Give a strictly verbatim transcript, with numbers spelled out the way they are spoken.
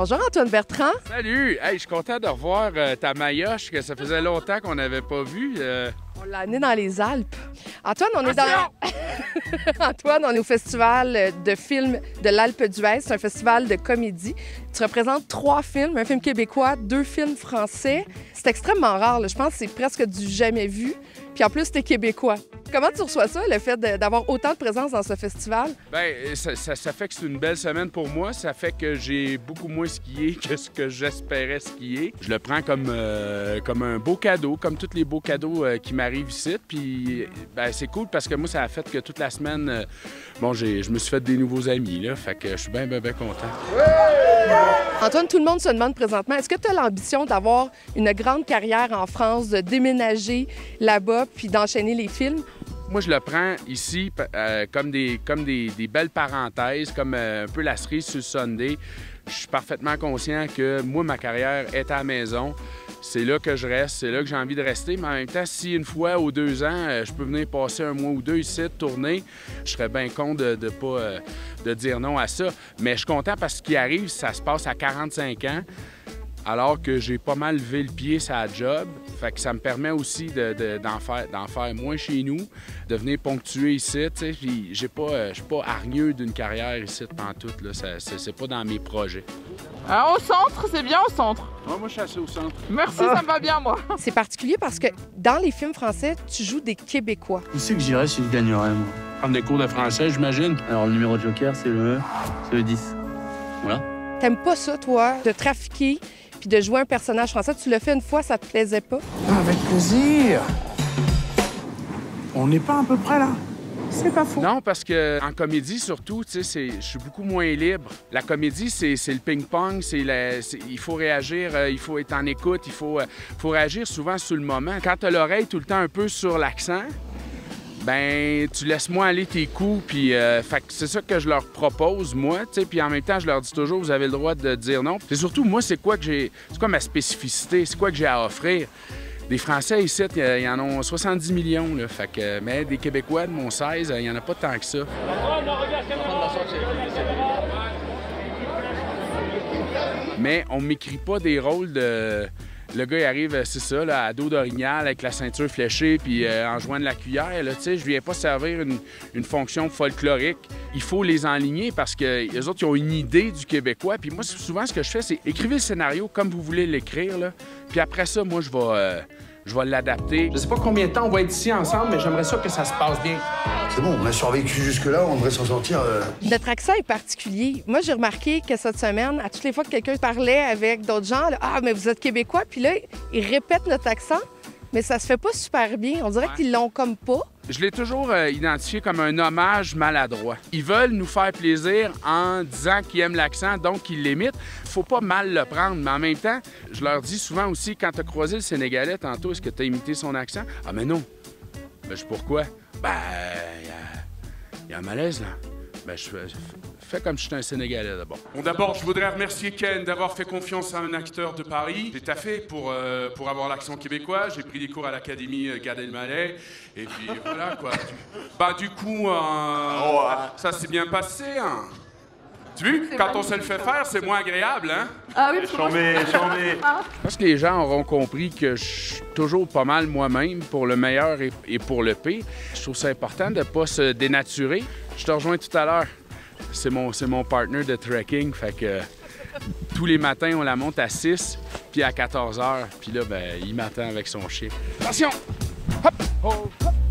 Bonjour Antoine Bertrand. Salut! Hey, je suis content de revoir euh, ta maillotche que ça faisait longtemps qu'on n'avait pas vu. Euh... On l'a amené dans les Alpes. Antoine, on est dans... Antoine, on est au festival de films de l'Alpe d'Huez. C'est un festival de comédie. Tu représentes trois films, un film québécois, deux films français. C'est extrêmement rare, là. Je pense que c'est presque du jamais vu. Puis en plus, t'es québécois. Comment tu reçois ça, le fait d'avoir autant de présence dans ce festival? Bien, ça, ça, ça fait que c'est une belle semaine pour moi. Ça fait que j'ai beaucoup moins skié que ce que j'espérais skier. Je le prends comme, euh, comme un beau cadeau, comme tous les beaux cadeaux euh, qui m'arrivent ici. Puis ben, c'est cool parce que moi, ça a fait que toute la semaine, euh, bon, je me suis fait des nouveaux amis, là. Fait que je suis bien, bien, bien content. Antoine, tout le monde se demande présentement, est-ce que tu as l'ambition d'avoir une grande carrière en France, de déménager là-bas puis d'enchaîner les films? Moi, je le prends ici euh, comme, des, comme des, des belles parenthèses, comme euh, un peu la cerise sur le sundae. Je suis parfaitement conscient que moi, ma carrière est à la maison. C'est là que je reste, c'est là que j'ai envie de rester. Mais en même temps, si une fois ou deux ans, euh, je peux venir passer un mois ou deux ici, tourner, je serais bien con de ne pas euh, de dire non à ça. Mais je suis content parce que ce qui arrive, ça se passe à quarante-cinq ans. Alors que j'ai pas mal levé le pied sur la job. Fait que ça me permet aussi d'en de, de, faire, d'en faire moins chez nous, de venir ponctuer ici. Puis j'ai pas, euh, je suis pas hargneux d'une carrière ici pantoute. Là. C'est pas dans mes projets. Ah, au centre, c'est bien au centre. Ouais, moi, je suis assez au centre. Merci, ah. Ça me va bien, moi. C'est particulier parce que dans les films français, tu joues des Québécois. Où c'est que j'irais si je gagnerais, moi? Prendre des cours de français, j'imagine. Alors, le numéro de joker, c'est le... c'est le dix. Voilà. T'aimes pas ça, toi, de trafiquer puis de jouer un personnage français? Tu l'as fait une fois, ça te plaisait pas? Avec plaisir. On n'est pas à peu près là? C'est pas faux. Non, parce que en comédie, surtout, tu sais, je suis beaucoup moins libre. La comédie, c'est le ping-pong, il faut réagir, euh, il faut être en écoute, il faut, euh, faut réagir souvent sur le moment. Quand tu as l'oreille tout le temps un peu sur l'accent, ben tu laisses moi aller tes coups, puis euh, c'est ça que je leur propose, moi, tu sais, puis en même temps, je leur dis toujours, vous avez le droit de dire non. C'est surtout, moi, c'est quoi que j'ai, c'est quoi ma spécificité, c'est quoi que j'ai à offrir. Des Français ici, il y en a soixante-dix millions, là, fait que, mais des Québécois de mon seize, il n'y en a pas tant que ça. Mais on ne m'écrit pas des rôles de... Le gars, il arrive, c'est ça, là, à dos d'orignal, avec la ceinture fléchée, puis euh, en jouant de la cuillère, là, tu sais, je viens pas servir une, une fonction folklorique. Il faut les enligner parce que les autres, ils ont une idée du Québécois. Puis moi, souvent, ce que je fais, c'est écrivez le scénario comme vous voulez l'écrire, là. Puis après ça, moi, je vais, euh, je vais l'adapter. Je sais pas combien de temps on va être ici ensemble, mais j'aimerais ça que ça se passe bien. C'est bon, on a survécu jusque-là, on devrait s'en sortir. Euh... Notre accent est particulier. Moi, j'ai remarqué que cette semaine, à toutes les fois que quelqu'un parlait avec d'autres gens, là, ah, mais vous êtes Québécois, puis là, ils répètent notre accent, mais ça se fait pas super bien. On dirait ouais. qu'ils l'ont comme pas. Je l'ai toujours euh, identifié comme un hommage maladroit. Ils veulent nous faire plaisir en disant qu'ils aiment l'accent, donc ils l'imitent. Faut pas mal le prendre, mais en même temps, je leur dis souvent aussi, quand tu as croisé le Sénégalais tantôt, est-ce que tu as imité son accent? Ah, mais non. Ben, je pourquoi? Ben, il y, y a un malaise, là. Ben, je fais, fais comme si j'étais un Sénégalais, d'abord. Bon, d'abord, je voudrais remercier Ken d'avoir fait confiance à un acteur de Paris. J'ai taffé pour, euh, pour avoir l'accent québécois. J'ai pris des cours à l'Académie euh, Gad Elmaleh. Et puis, voilà, quoi. Bah, du coup, euh, oh, ça s'est bien passé, hein. Tu vois, quand on se le fait faire, c'est moins agréable, hein? Ah oui, chambé, chambé. Je pense que les gens auront compris que je suis toujours pas mal moi-même, pour le meilleur et, et pour le pire. Je trouve ça important de ne pas se dénaturer. Je te rejoins tout à l'heure. C'est mon, c'est mon partner de trekking, fait que tous les matins, on la monte à six, puis à quatorze heures. Puis là, ben, il m'attend avec son chien. Attention! Hop! Oh, hop!